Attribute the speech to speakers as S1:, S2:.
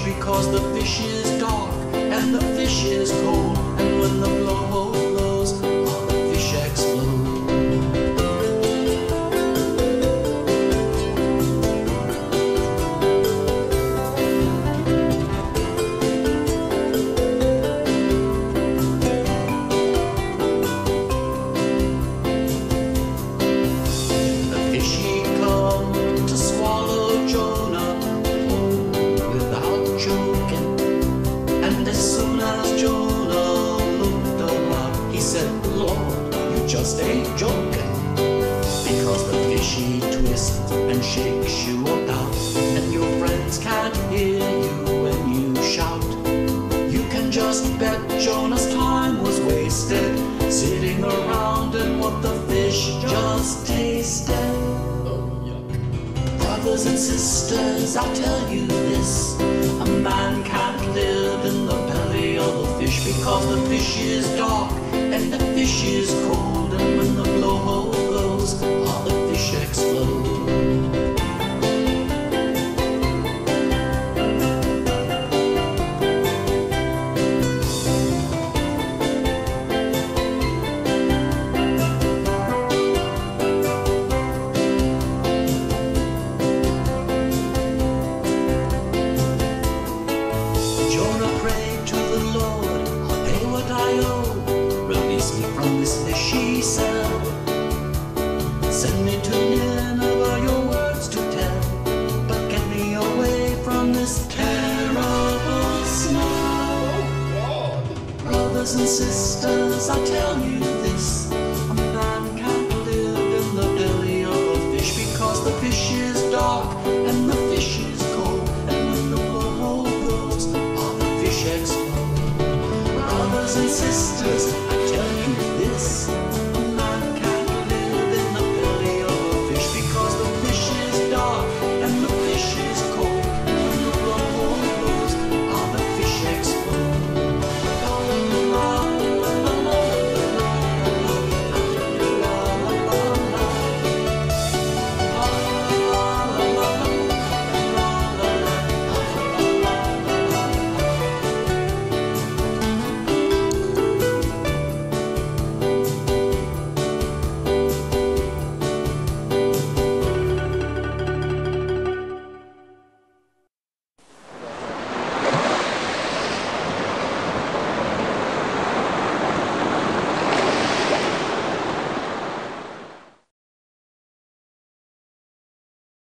S1: because the fish is dark and the fish is cold, and when the blow blows, all the fish explode. The fishy come to swallow Jonah without joking, and as soon as Jonah looked around, he said, Lord, you just ain't joking, because the fishy twists and shakes you about, and your friends can't hear you when you shout. You can just bet Jonah's time was wasted, sitting around in what the fish just tasted. Brothers and sisters, I tell you this, a man can't live in the belly of a fish, because the fish is dark and the fish is cold, and when the blowhole goes, all the fish explode. Jonah prayed to the Lord, I'll pay what I owe. Release me from this fishy cell. Send me to Nineveh, your words to tell. But get me away from this terrible smell. Brothers and sisters, I tell you